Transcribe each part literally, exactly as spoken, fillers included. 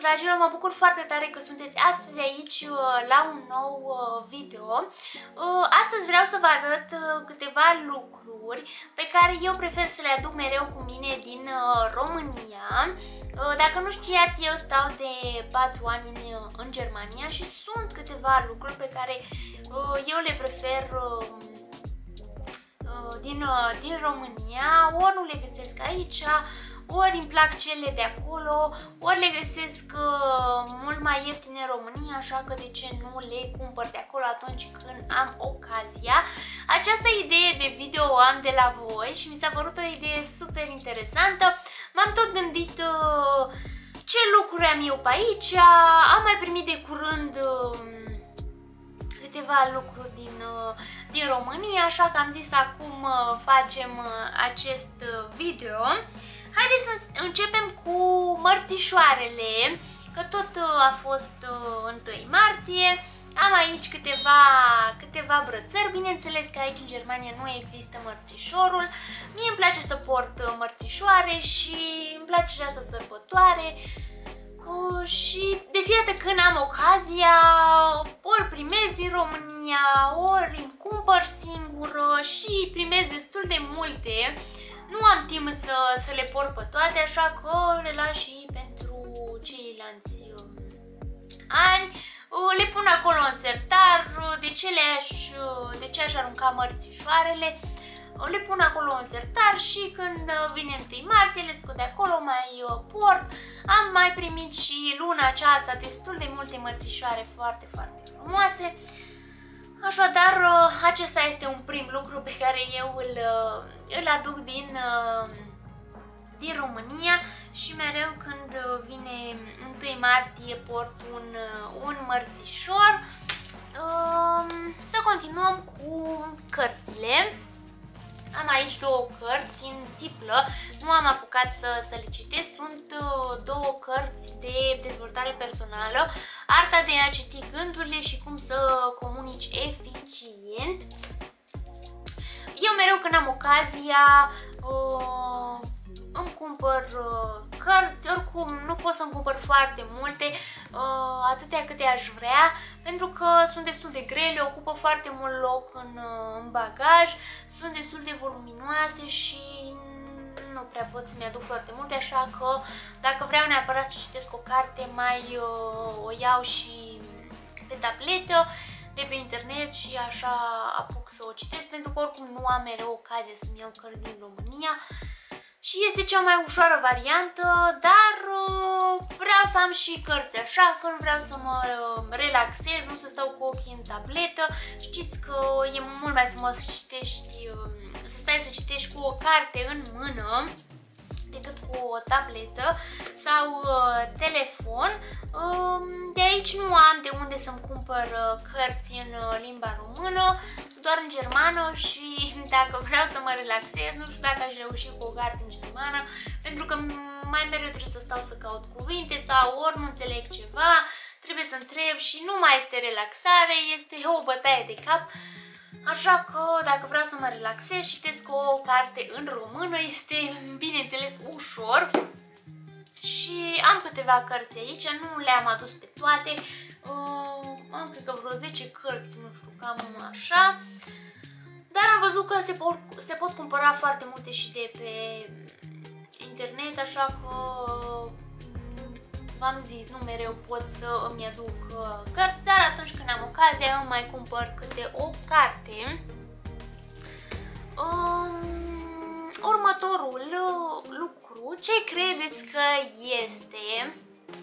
dragilor, mă bucur foarte tare că sunteți astăzi aici la un nou video. Astăzi vreau să vă arăt câteva lucruri pe care eu prefer să le aduc mereu cu mine din România. Dacă nu știați, eu stau de patru ani în, în Germania și sunt câteva lucruri pe care eu le prefer din, din România, ori nu le găsesc aici, ori îmi plac cele de acolo, ori le găsesc uh, mult mai ieftine în România, așa că de ce nu le cumpăr de acolo atunci când am ocazia. Această idee de video o am de la voi și mi s-a părut o idee super interesantă. M-am tot gândit uh, ce lucruri am eu pe aici, am mai primit de curând uh, câteva lucruri din, uh, din România, așa că am zis acum uh, facem uh, acest uh, video. Haideți să începem cu mărțișoarele, că tot a fost întâi martie. Am aici câteva, câteva brățări, bineînțeles că aici în Germania nu există mărțișorul. Mie îmi place să port mărțișoare și îmi place și asta sărbătoare. Și de fiecare când am ocazia, ori primesc din România, ori îmi cumpăr singură și primesc destul de multe. Nu am timp să, să le port pe toate, așa că le las și pentru ceilalți ani. Le pun acolo în sertar. De ce, le-aș, de ce aș arunca mărțișoarele? Le pun acolo în sertar și când vine întâi martie le scot de acolo, mai port. Am mai primit și luna aceasta destul de multe mărțișoare foarte, foarte frumoase. Așadar, acesta este un prim lucru pe care eu îl, îl aduc din, din România și mereu când vine întâi martie port un, un mărțișor. Să continuăm cu cărțile. Am aici două cărți în țiplă, nu am apucat să, să le citesc, sunt două cărți de dezvoltare personală, arta de a citi gândurile și cum să comunici eficient. Eu mereu când am ocazia uh, îmi cumpăr uh, cărți, oricum nu pot să-mi cumpăr foarte multe, uh, atâtea câte aș vrea, pentru că sunt destul de grele, ocupă foarte mult loc în, uh, în bagaj, sunt destul de voluminoase și nu prea pot să-mi aduc foarte multe, așa că dacă vreau neapărat să citesc o carte, mai uh, o iau și pe tabletă, de pe internet și așa apuc să o citesc, pentru că oricum nu am mereu ocazia să-mi iau cărți din România. Și este cea mai ușoară variantă, dar uh, vreau să am și cărți așa, când vreau să mă uh, relaxez, nu să stau cu ochii în tabletă. Știți că e mult mai frumos să citești, uh, să stai să citești cu o carte în mână decât cu o tabletă sau uh, telefon. Uh, de aici nu am de unde să-mi cumpăr uh, cărți în uh, limba română, doar în germană și dacă vreau să mă relaxez, nu știu dacă aș reuși cu o carte în germană, pentru că mai mereu trebuie să stau să caut cuvinte sau ori nu înțeleg ceva, trebuie să întreb și nu mai este relaxare, este o bătaie de cap. Așa că dacă vreau să mă relaxez, citesc o carte în română, este bineînțeles ușor. Și am câteva cărți aici, nu le-am adus pe toate, uh, am cred că vreo zece cărți, nu știu, cam așa. Dar am văzut că se pot, se pot cumpăra foarte multe și de pe internet, așa că v-am zis, nu mereu pot să îmi aduc cărți, dar atunci când am ocazia îmi mai cumpăr câte o carte. Um, următorul lucru, ce credeți că este?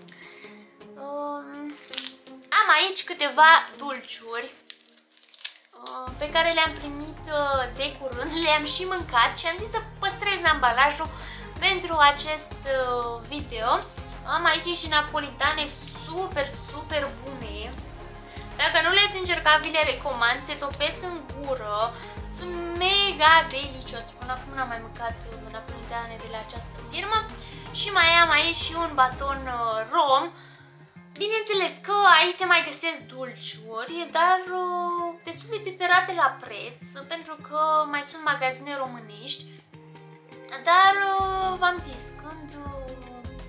Um, am aici câteva dulciuri uh, pe care le-am primit uh, de curând, le-am și mâncat și am zis să păstrez ambalajul pentru acest uh, video. Am aici și napolitane super, super bune. Dacă nu le-ați încercat, vi le recomand, se topesc în gură, sunt mega delicioase. Până acum n-am mai mâncat napolitane de la această firmă. Și mai am aici și un baton rom. Bineînțeles că aici se mai găsesc dulciuri, dar destul de piperate la preț, pentru că mai sunt magazine românești. Dar v-am zis, când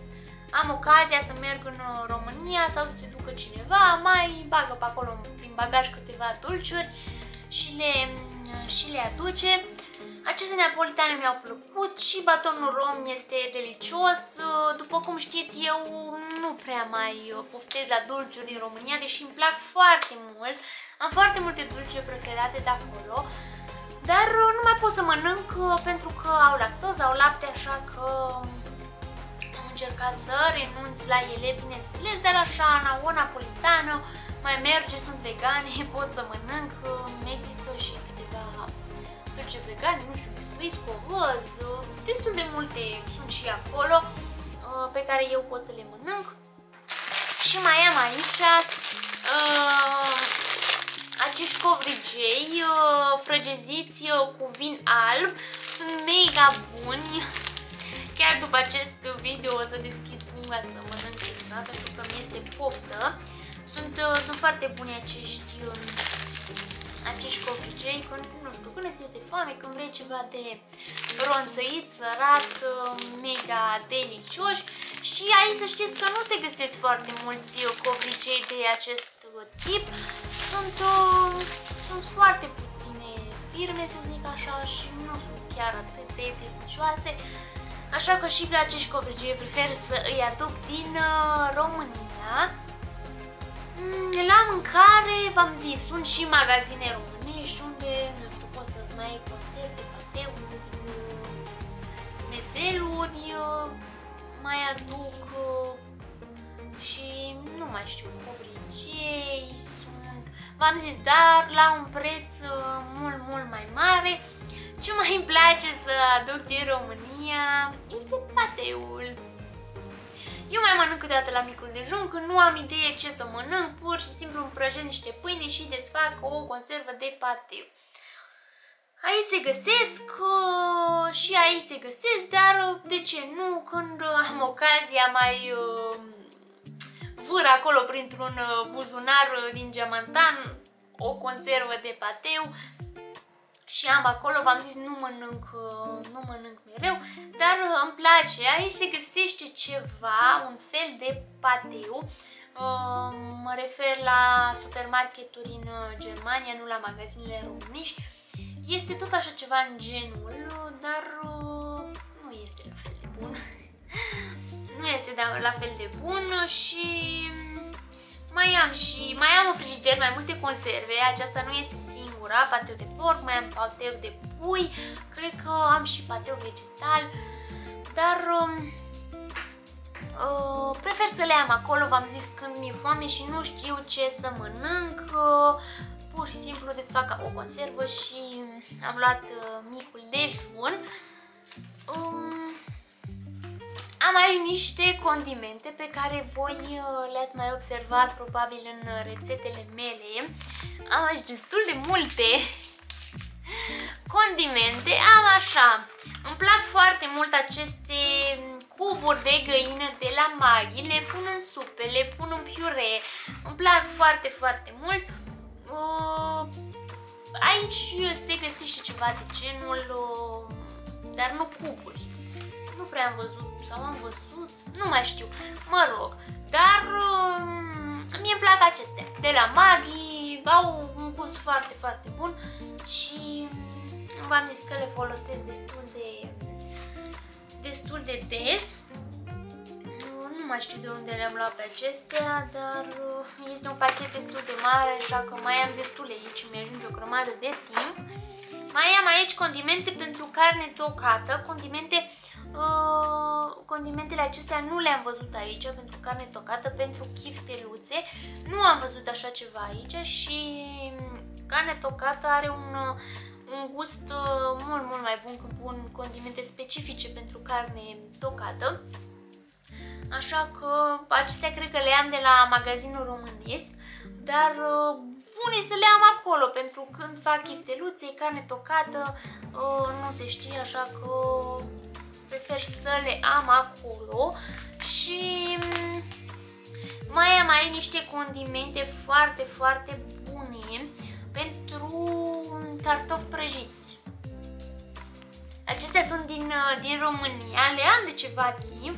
am ocazia să merg în România sau să se ducă cineva, mai bagă pe acolo prin bagaj câteva dulciuri și le, și le aduce. Aceste neapolitane mi-au plăcut și batonul rom este delicios. După cum știți, eu nu prea mai poftez la dulciuri din România, deși îmi plac foarte mult. Am foarte multe dulciuri preferate de acolo, dar nu mai pot să mănânc pentru că au lactoză, au lapte, așa că am încercat să renunț la ele, bineînțeles, dar așa, o napolitană mai merge, sunt vegane, pot să mănânc. Există și câteva dulciuri vegane, nu știu, biscuiți, covăz, destul de multe sunt și acolo pe care eu pot să le mănânc. Și mai am aici uh, acești covrigei uh, frăgeziți uh, cu vin alb, sunt mega buni. Chiar după acest video o să deschid punga să mănânc ceva, pentru că mi este poftă. Sunt, uh, sunt foarte buni acești, uh, acești covrigei, când, nu știu, când îți este foame, când vrei ceva de ronțăit, sărat, uh, mega delicioși. Și aici să știți că nu se găsesc foarte mulți covrigei de acest tip. Sunt, uh, sunt foarte puține firme, să zic așa, și nu sunt chiar atât de delicioase. Așa că și că acești covrigei prefer să îi aduc din uh, România. Mm, la mâncare, v-am zis, sunt și magazine românești unde, nu știu, poți să-ți mai iei conserve, pateuri, mezeluri, uh, mai aduc uh, și nu mai știu, covrigei sunt, v-am zis, dar la un preț uh, mult, mult mai mare. Ce mai îmi place să aduc din România este pateul. Eu mai mănânc câteodată la micul dejun, când nu am idee ce să mănânc, pur și simplu îmi prăjesc niște pâine și desfac o conservă de pateu. Aici se găsesc uh, și aici se găsesc, dar uh, de ce nu, când uh, am ocazia mai uh, vâr acolo printr-un uh, buzunar uh, din geamantan o conservă de pateu și am acolo, v-am zis, nu mănânc, uh, nu mănânc mereu, dar uh, îmi place. Aici se găsește ceva, un fel de pateu. Uh, mă refer la supermarketuri în uh, Germania, nu la magazinele românești. Este tot așa ceva în genul, dar uh, nu este la fel de bun. Nu este la fel de bun și mai am și mai am în frigider mai multe conserve. Aceasta nu este singura, pateu de porc, mai am pateu de pui, cred că am și pateu vegetal, dar uh, uh, prefer să le am acolo, v-am zis, când mi-e foame și nu știu ce să mănânc. Uh, Pur și simplu desfac o conservă și am luat uh, micul dejun. Um, am aici niște condimente pe care voi uh, le-ați mai observat probabil în rețetele mele. Am aici destul de multe condimente. Am așa, îmi plac foarte mult aceste cuburi de găină de la Maggi. Le pun în supe, le pun în piure. Îmi plac foarte, foarte mult. Uh, aici se găsește ceva de genul, uh, dar nu cuburi. Nu prea am văzut, sau am văzut, nu mai știu, mă rog. Dar uh, mie îmi plac acestea de la Maggi, au un gust foarte, foarte bun și v-am zis că le folosesc destul de, destul de des. Nu mai știu de unde le-am luat pe acestea, dar este un pachet destul de mare, așa că mai am destule aici, mi-ajunge o grămadă de timp. Mai am aici condimente pentru carne tocată, condimente, uh, condimentele acestea nu le-am văzut aici pentru carne tocată, pentru chifteluțe, nu am văzut așa ceva aici și carne tocată are un, un gust uh, mult, mult mai bun când pun condimente specifice pentru carne tocată. Așa că acestea cred că le am de la magazinul românesc, dar uh, bune să le am acolo, pentru când fac chifteluțe, carne tocată, uh, nu se știe, așa că prefer să le am acolo. Și mai am aici niște condimente foarte, foarte bune pentru cartofi prăjiți. Acestea sunt din, din România, le am de ceva timp.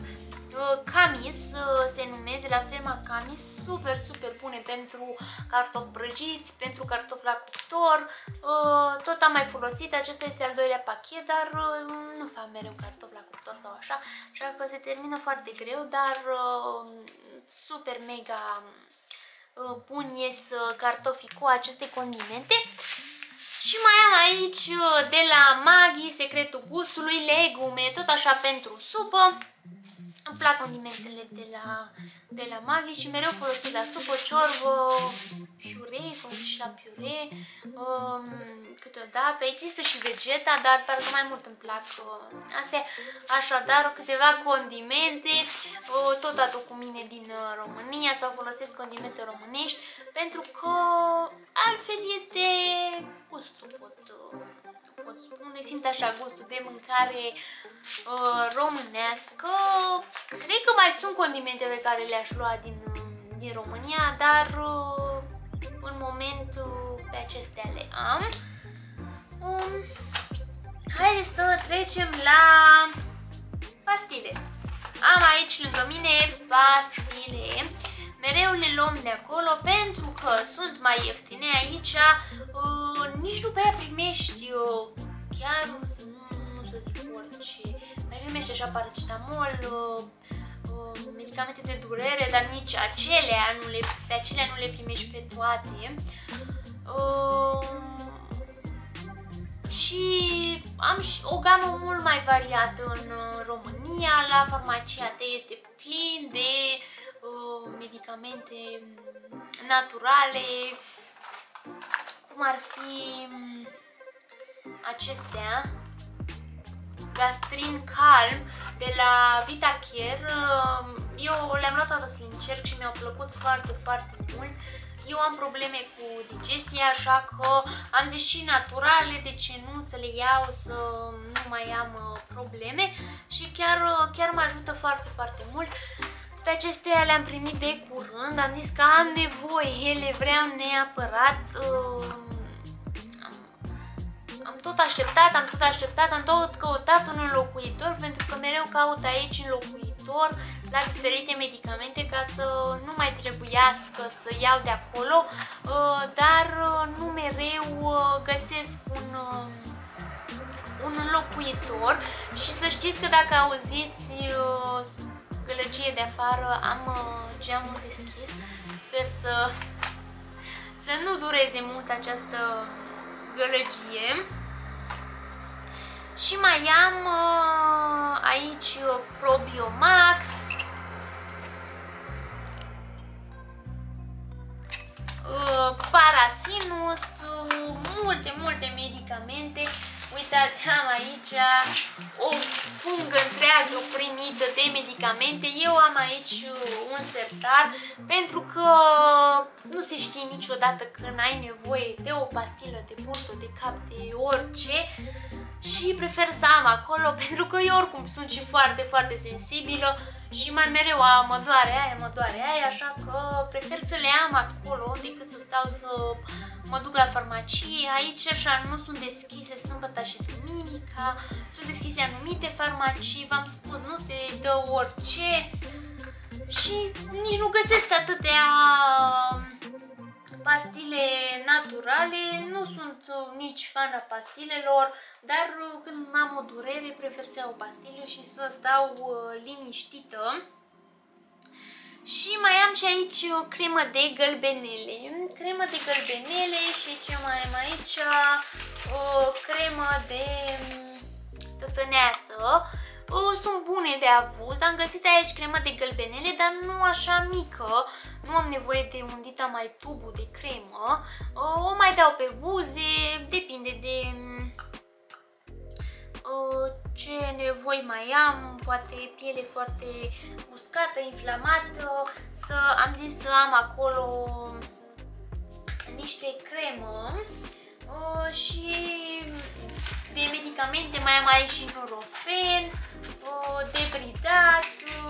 Camis se numește, la firma Camis, super, super bune pentru cartofi prăjiți, pentru cartofi la cuptor. Tot am mai folosit, acesta este al doilea pachet, dar nu fac mereu cartofi la cuptor sau așa, așa că se termină foarte greu, dar super mega bun ies cartofii cu aceste condimente. Și mai am aici de la Maggi, secretul gustului, legume, tot așa pentru supă. Îmi plac condimentele de la, de la Maggi și mereu folosesc la supă, ciorbă, piure, folosesc și la piure, um, câteodată. Există și vegeta, dar parcă mai mult îmi plac uh, astea. Așadar, câteva condimente, uh, tot aduc cu mine din uh, România sau folosesc condimente românești, pentru că altfel este gustul, pot, uh, pot spune, simt așa gustul de mâncare uh, românească. Cred că mai sunt condimente pe care le-aș lua din, din România, dar uh, în moment uh, pe acestea le am. Um, haideți să trecem la pastile. Am aici lângă mine pastile. Mereu le luăm de acolo pentru că sunt mai ieftine. Aici uh, nici nu prea primești uh, chiar, nu, nu să zic orice, mai primești așa paracetamol, uh, uh, medicamente de durere, dar nici acelea, nu le, pe acelea nu le primești pe toate. Uh, și am și o gamă mult mai variată în uh, România. La farmacia T este plin de uh, medicamente naturale, cum ar fi acestea, Gastrin Calm de la VitaCare. Eu le-am luat toate să le încerc și mi-au plăcut foarte, foarte mult. Eu am probleme cu digestia, așa că am zis și naturale, de ce nu să le iau, să nu mai am probleme, și chiar, chiar mă ajută foarte, foarte mult. Pe acestea le-am primit de curând, am zis că am nevoie, le vreau neapărat. Am tot așteptat, am tot așteptat, am tot căutat un înlocuitor, pentru că mereu caut aici înlocuitor la diferite medicamente ca să nu mai trebuiască să iau de acolo, dar nu mereu găsesc un, un înlocuitor. Și să știți că dacă auziți gălăgie de afară, am geamul deschis, sper să, să nu dureze mult această gălăgie. Și mai am uh, aici Probiomax, uh, Parasinus, uh, multe, multe medicamente. Uitați, am aici o pungă întreagă primită de medicamente. Eu am aici un sertar, pentru că nu se știe niciodată când ai nevoie de o pastilă de burtă, de cap, de orice, și prefer să am acolo, pentru că eu oricum sunt și foarte, foarte sensibilă și mai mereu a, mă doare aia, mă doare aia, așa că prefer să le am acolo decât să stau să mă duc la farmacie. Aici așa nu sunt deschise sâmbătă și duminica, sunt deschise anumite farmacii, v-am spus, nu se dă orice și nici nu găsesc atâtea pastile naturale. Nu sunt nici fan a pastilelor, dar când am o durere prefer să iau o pastilă și să stau liniștită. Și mai am și aici o cremă de gălbenele, cremă de gălbenele și ce mai am aici, o cremă de tătăneasă. Sunt bune de avut, am găsit aici cremă de gălbenele, dar nu așa mică, nu am nevoie de un dita mai tubul de cremă, o mai dau pe buze, depinde de ce nevoi mai am, poate piele foarte uscată, inflamată, să am zis să am acolo niște cremă. Și de medicamente mai am aici și Nurofen, Debridat,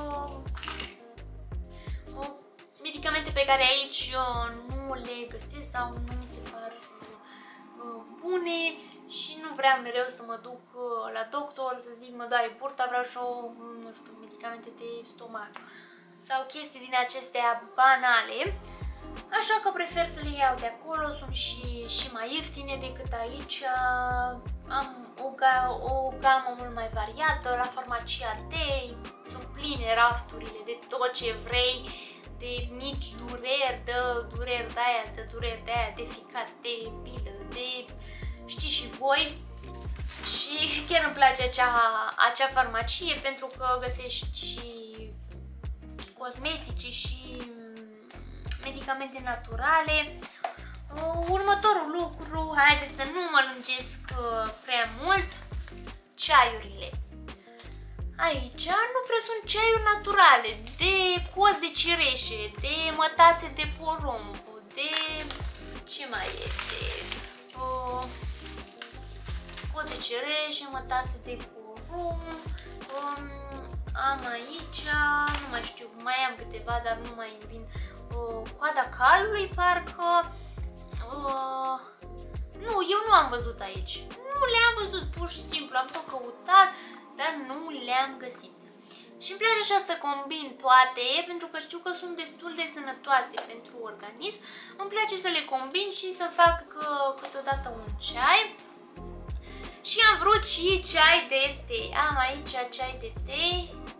medicamente pe care aici nu le găsesc sau nu mi se par bune. și nu vreau mereu să mă duc la doctor, să zic mă doare burta, vreau și o, nu știu, medicamente de stomac sau chestii din acestea banale. Așa că prefer să le iau de acolo, sunt și, și mai ieftine decât aici. Am o, ga, o gamă mult mai variată, la farmacia Tei sunt pline rafturile de tot ce vrei, de mici dureri, de dureri de aia, de dureri de aia, de ficat, de pilă, de știți și voi. Și chiar îmi place acea, acea farmacie pentru că găsești și cosmetice și medicamente naturale. Următorul lucru, haideți să nu mă lungesc prea mult, ceaiurile. Aici nu prea sunt ceaiuri naturale, de coz de cireșe, de mătase de porumb, de ce mai este? Uh, coz de cireșe, mătase de porumb. Um, am aici, nu mai știu, mai am câteva, dar nu mai îmi vin. Uh, coada calului, parcă. Uh, nu, eu nu am văzut aici. Nu le-am văzut, pur și simplu. Am tot căutat, dar nu le-am găsit. Și îmi place așa să combin toate, pentru că știu că sunt destul de sănătoase pentru organism. Îmi place să le combin și să fac uh, câteodată un ceai. Și am vrut și ceai de tei. Am aici ceai de tei.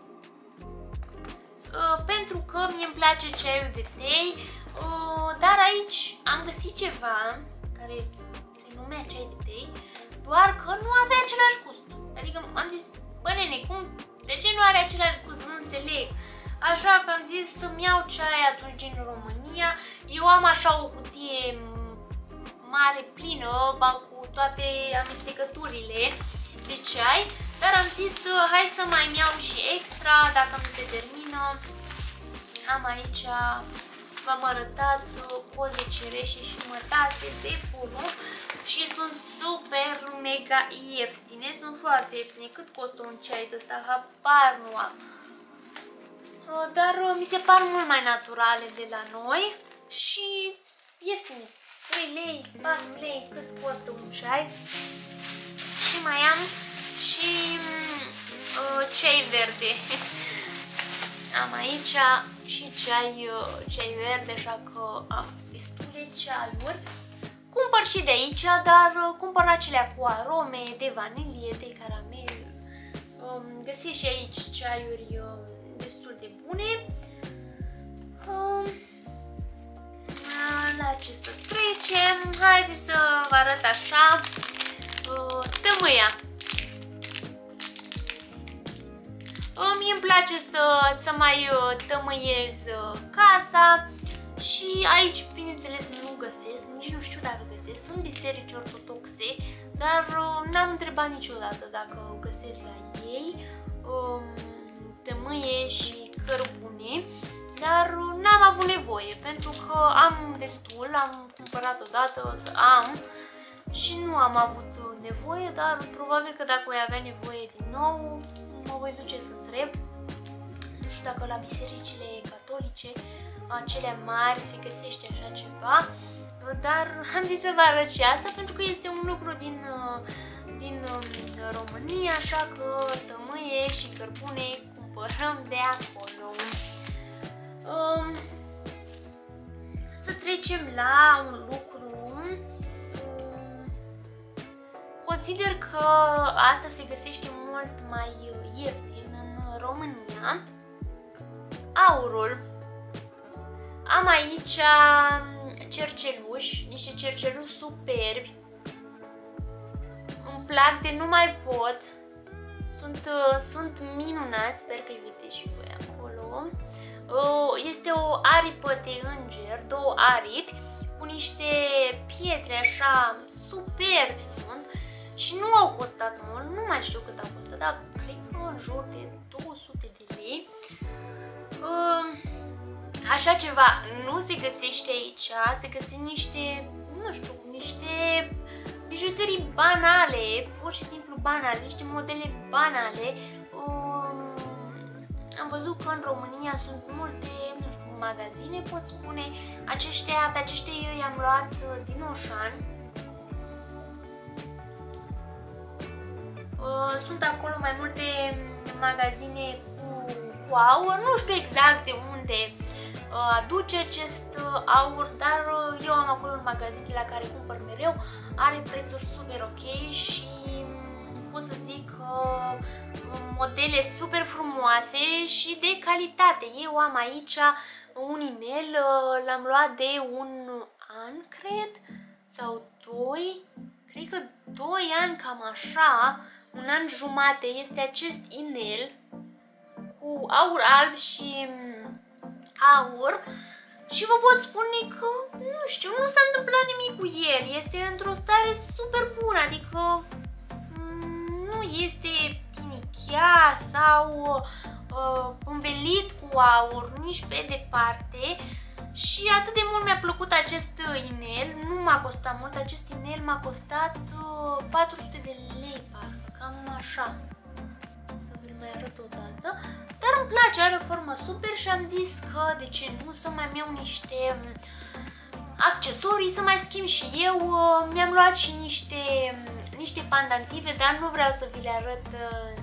Uh, pentru că mie îmi place ceaiul de tei, uh, dar aici am găsit ceva care se numea ceai de tei, doar că nu avea același gust. Adică am zis, bă nene, cum, de ce nu are același gust? Nu înțeleg. Așa că am zis să-mi iau ceai atunci din România. Eu am așa o cutie mare, plină, cu toate amestecăturile de ceai. Dar am zis, hai să mai iau și extra, dacă mi se termină. Am aici, v-am arătat, coz de cireșe și mătase de porumb și sunt super mega ieftine, sunt foarte ieftine. Cât costă un ceai de ăsta? Habar nu am. Dar mi se par mult mai naturale de la noi și ieftine. trei lei, patru lei, cât costă un ceai. Și mai am și uh, ceai verde. Am aici și ceai, uh, ceai verde, așa că am destule ceaiuri. Cumpăr și de aici, dar uh, cumpăr acelea cu arome de vanilie, de caramel. Uh, găsesc și aici ceaiuri uh, destul de bune. Uh, la ce să trecem? Haideți să vă arăt așa. Uh, tămâia. Mie îmi place să, să mai tămâiez casa și aici, bineînțeles, nu găsesc, nici nu știu dacă găsesc, sunt biserici ortodoxe, dar n-am întrebat niciodată dacă găsesc la ei tămâie și cărbune, dar n-am avut nevoie, pentru că am destul, am cumpărat odată să am și nu am avut nevoie, dar probabil că dacă voi avea nevoie din nou, mă voi duce să întreb. Nu știu dacă la bisericile catolice, acelea mari, se găsește așa ceva, dar am zis să vă arăt și asta pentru că este un lucru din, din România, așa că tămâie și cărbune cumpărăm de acolo. Um, să trecem la un lucru. Um, consider că asta se găsește mult mai ieftin în România. Aurul. Am aici cerceluși, niște cerceluși superbi. Îmi plac de nu mai pot. Sunt, sunt minunați, sper că-i vedeți și voi acolo. Este o aripă de înger, două aripi, cu niște pietre așa superbi sunt și nu au costat mult, nu mai știu cât au costat, dar cred că în jur de două sute de lei. Așa ceva nu se găsește aici, se găsesc niște, nu știu, niște bijuterii banale, pur și simplu banale, niște modele banale. Am văzut că în România sunt multe, nu știu, magazine, pot spune, aceștia, pe aceștia eu i-am luat din Oșan. sunt acolo mai multe magazine cu, cu aur, nu știu exact de unde aduce acest aur, dar eu am acolo un magazin de la care cumpăr mereu, are prețuri super ok și pot să zic modele super frumoase și de calitate. Eu am aici un inel, l-am luat de un an, cred, sau doi, cred că doi ani, cam așa, un an jumate. Este acest inel cu aur alb și aur și vă pot spune că, nu știu, nu s-a întâmplat nimic cu el. Este într-o stare super bună, adică nu este tinichea sau uh, învelit cu aur, nici pe departe. Și atât de mult mi-a plăcut acest inel, nu m-a costat mult, acest inel m-a costat uh, patru sute de lei, parcă, cam așa. Să vi-l mai arăt o dată. Dar îmi place, are o formă super și am zis că de ce nu să mai iau niște accesorii, să mai schimb și eu. Mi-am luat și niște, niște pandantive, dar nu vreau să vi le arăt uh,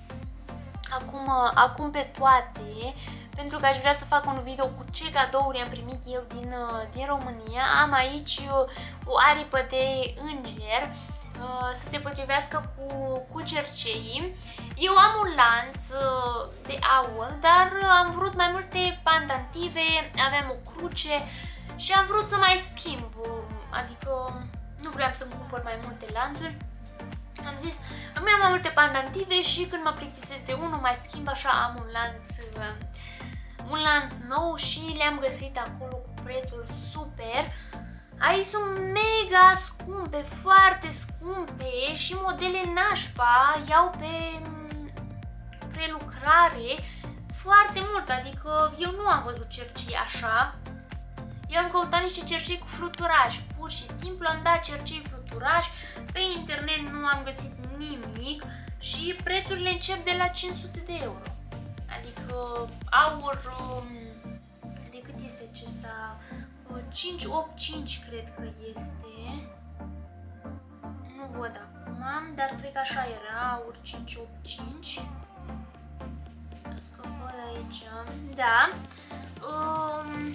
acum, acum pe toate, pentru că aș vrea să fac un video cu ce cadouri am primit eu din, din România. Am aici o aripă de înger să se potrivească cu, cu cerceii. Eu am un lanț de aur, dar am vrut mai multe pandantive, aveam o cruce și am vrut să mai schimb, adică nu vreau să-mi cumpăr mai multe lanțuri. Am zis, îmi iau mai multe pandantive și când mă plictisesc de unul mai schimb, așa am un lanț un lanț nou și le-am găsit acolo cu prețuri super. Aici sunt mega scumpe, foarte scumpe și modele nașpa, iau pe prelucrare foarte mult, adică eu nu am văzut cercei așa. Eu am căutat niște cercei cu fluturaj, pur și simplu am dat cercei fluturaș, pe internet nu am găsit nimic și prețurile încep de la cinci sute de euro. Adică aur, de cât este acesta? cinci opt cinci cred că este. Nu văd acum, dar cred că așa era, aur cinci opt cinci. Stați că văd aici. Da. Um,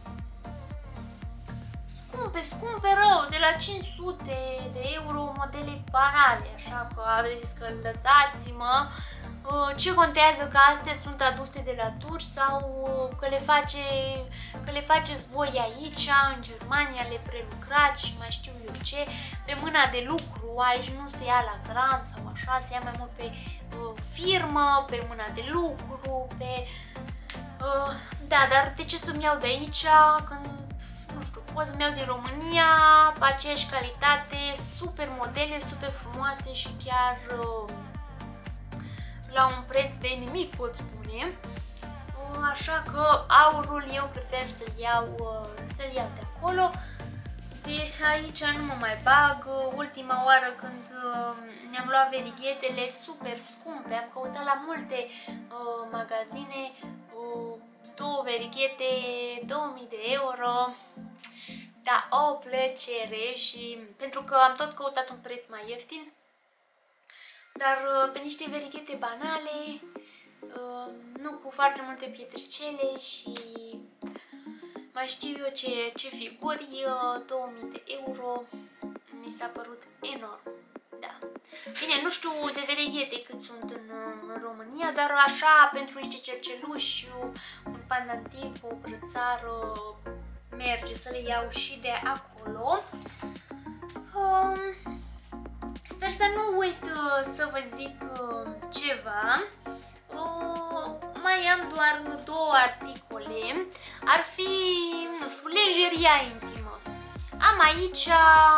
scumpe, scumpe rău, de la cinci sute de euro, modele banale, așa că aveți că lăsați-mă. Ce contează că astea sunt aduse de la turci sau că le, face, că le faceți voi aici, în Germania, le prelucrați și mai știu eu ce, pe mâna de lucru, aici nu se ia la gram sau așa, se ia mai mult pe uh, firmă, pe mâna de lucru, pe... Uh, da, dar de ce să-mi iau de aici când, nu știu, pot să-mi iau din România, aceeași calitate, super modele, super frumoase și chiar... Uh, la un preț de nimic, pot spune. Așa că aurul eu prefer să-l iau, să-l iau de acolo. De aici nu mă mai bag. Ultima oară când ne-am luat verighetele super scumpe, am căutat la multe uh, magazine, uh, două verighete, două mii de euro. Da, o plăcere și pentru că am tot căutat un preț mai ieftin. Dar pe niște verighete banale, nu cu foarte multe pietricele și mai știu eu ce, ce figuri, două mii de euro, mi s-a părut enorm. Da. Bine, nu știu de verighete cât sunt în, în România, dar așa, pentru niște cerceluși, un pandantiv, o brățară, merge să le iau și de acolo. Um, Sper să nu uit uh, să vă zic uh, ceva. Uh, mai am doar două articole. Ar fi, nu știu, lenjeria intimă. Am aici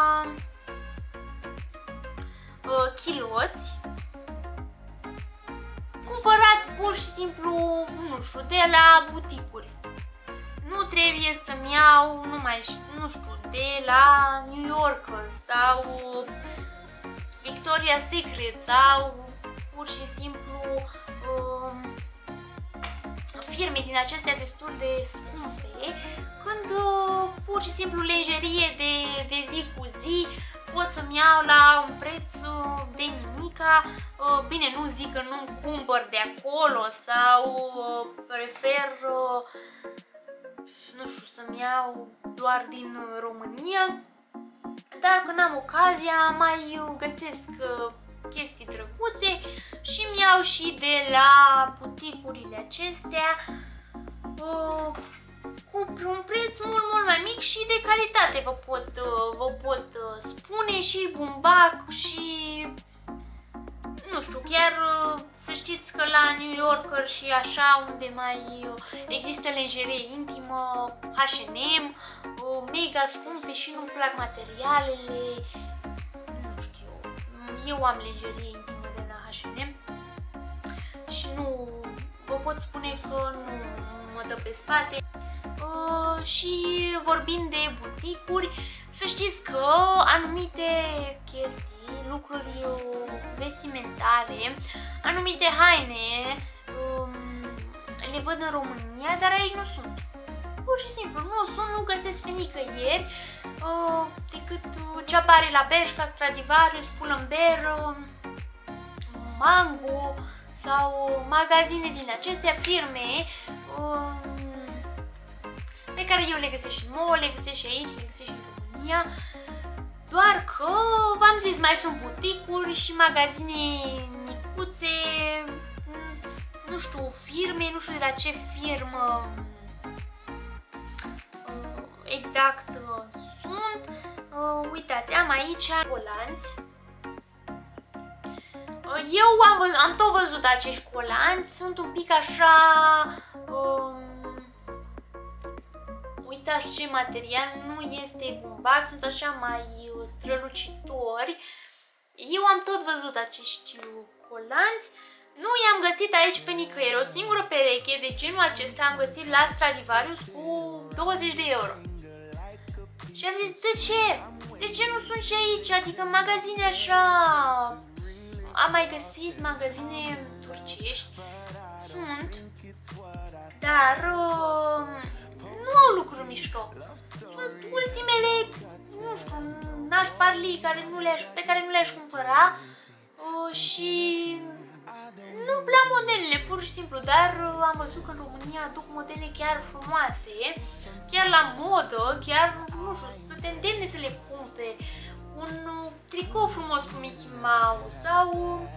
uh, chiloți. Cumpărați pur și simplu, nu știu, de la buticuri. Nu trebuie să-mi iau, nu mai știu, nu știu, de la New Yorker sau Victoria's Secret sau pur și simplu um, firme din acestea destul de scumpe, când uh, pur și simplu lenjerie de, de zi cu zi pot să-mi iau la un preț uh, de nimic. nimica. Bine, nu zic că nu cumpăr de acolo sau prefer, nu știu, să-mi iau doar din România, dar când am ocazia mai găsesc chestii drăguțe și mi iau și de la buticurile acestea cu un preț mult, mult mai mic și de calitate, vă pot, vă pot spune, și bumbac și nu știu, chiar să știți că la New Yorker și așa, unde mai există lingerie intimă, H and M, mega scumpe și nu-mi plac materialele, nu știu, eu am lingerie intimă de la H and M și nu, vă pot spune că nu mă dă pe spate. Uh, și vorbind de buticuri, să știți că anumite chestii, lucruri vestimentare, anumite haine um, le văd în România, dar aici nu sunt. Pur și simplu nu sunt, nu găsesc pe nicăieri uh, decât ce apare la Bershka, Stradivarius, Pull&Bear, uh, Mango sau magazine din acestea, firme uh, pe care eu le găsesc și în mall, le găsesc și aici, le găsesc și în România, doar că, v-am zis, mai sunt buticuri și magazine micuțe, nu știu, firme, nu știu de la ce firmă exact sunt. Uitați, am aici colanți. Eu am, am tot văzut acești colanți, sunt un pic așa... Um, uitați ce material, nu este bumbac, sunt așa mai strălucitori. Eu am tot văzut acești colanți, nu i-am găsit aici pe nicăieri. O singură pereche de genul acesta am găsit la Stradivarius cu douăzeci de euro. Și am zis, de ce? De ce nu sunt și aici? Adică magazine așa... Am mai găsit magazine turcești, sunt, dar uh, nu au lucruri mișto. Sunt ultimele, nu știu, nașparlii care nu le-aș, pe care nu le-aș cumpăra uh, și nu la modelele, pur și simplu, dar uh, am văzut că în România aduc modele chiar frumoase, chiar la modă, chiar, nu știu, să te îndemne să le cumperi. Un uh, tricou frumos cu Mickey Mouse sau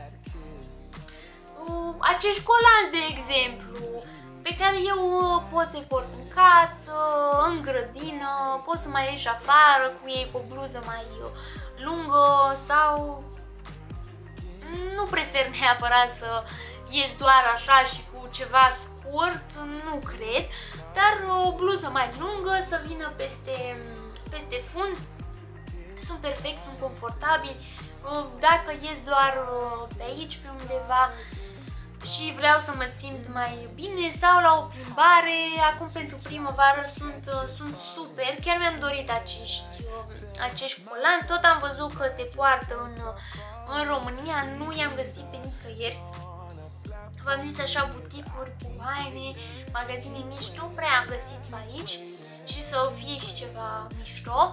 uh, acești colanți, de exemplu, pe care eu uh, pot să-i port în casă, în grădină, pot să mai ieși afară cu ei cu o bluză mai uh, lungă sau nu prefer neapărat să ies doar așa și cu ceva scurt, nu cred, dar o bluză mai lungă să vină peste, peste fund. Sunt perfect, sunt confortabili. Dacă ies doar pe aici, pe undeva și vreau să mă simt mai bine sau la o plimbare, acum pentru primăvară sunt, sunt super. Chiar mi-am dorit acești, acești colanți, tot am văzut că se poartă în, în România, nu i-am găsit pe nicăieri. V-am zis așa, buticuri cu haine, magazine mici, nu prea am găsit pe aici și să fie și ceva mișto.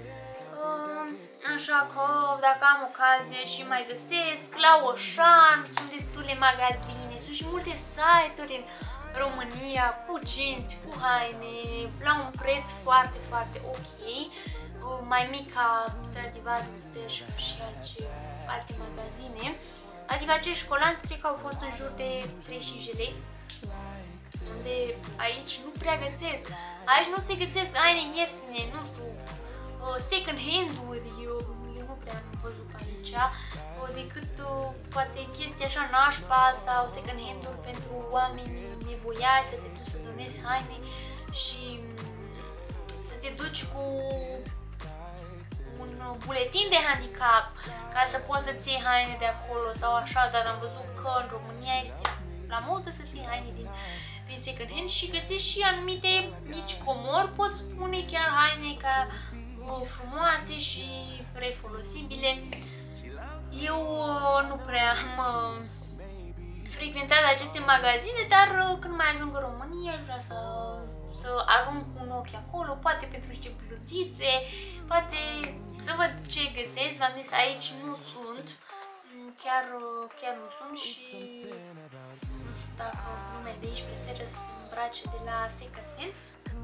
Așa că dacă am ocazie și mai găsesc, la Auchan sunt destule magazine, sunt și multe site-uri în România cu genți, cu haine, la un preț foarte, foarte ok, mai mic ca Stradivarius, Bershka și alte, alte magazine. Adică acești colanți cred că au fost în jur de treizeci și cinci de lei, unde aici nu prea găsesc. Aici nu se găsesc haine ieftine, nu știu, second hand-uri, eu, eu nu prea am văzut aici, decât poate chestii așa nașpa sau second hand-uri pentru oamenii nevoiași, să te duci să donezi haine și să te duci cu un buletin de handicap ca să poți să-ți iei haine de acolo sau așa, dar am văzut că în România este la modă să-ți iei haine din, din second hand și găsești și anumite mici comori, pot spune chiar haine ca frumoase și refolosibile. Eu nu prea am frecventat aceste magazine, dar când mai ajung în România vreau să, să arunc un ochi acolo, poate pentru niște bluzițe, poate să văd ce găsesc. V-am zis, aici nu sunt, chiar chiar, chiar nu sunt și nu știu dacă lumea de aici preferă să se îmbrace de la second hand.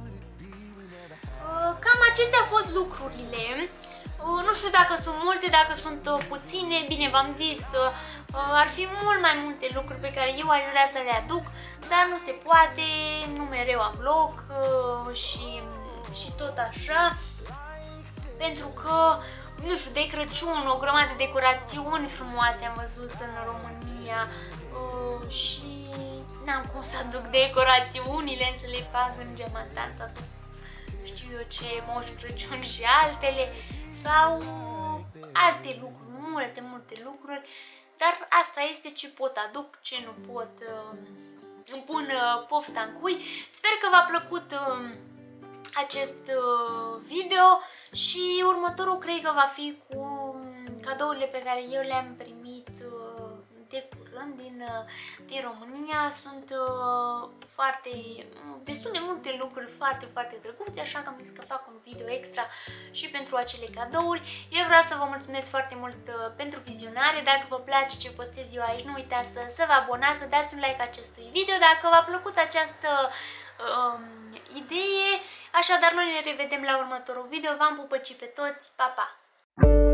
Cam acestea au fost lucrurile. Nu știu dacă sunt multe, dacă sunt puține, bine v-am zis, ar fi mult mai multe lucruri pe care eu aș vrea să le aduc, dar nu se poate, nu mereu am loc și, și tot așa, pentru că, nu știu, de Crăciun, o grămadă de decorațiuni frumoase am văzut în România și n-am cum să aduc decorațiunile, să le fac în geamantanța, știu eu ce, Moș Crăciun și altele, sau alte lucruri, multe, multe lucruri, dar asta este ce pot aduc, ce nu pot, îmi pun pofta în cui. Sper că v-a plăcut acest video și următorul cred că va fi cu cadourile pe care eu le-am primit de curând din, din România. Sunt uh, foarte, destul de multe lucruri foarte, foarte drăguțe, așa că am zis că fac un video extra și pentru acele cadouri. Eu vreau să vă mulțumesc foarte mult uh, pentru vizionare. Dacă vă place ce postez eu aici, nu uitați să, să vă abonați, să dați un like acestui video. Dacă v-a plăcut această uh, idee, așadar noi ne revedem la următorul video. V-am pupăcit pe toți, pa, pa!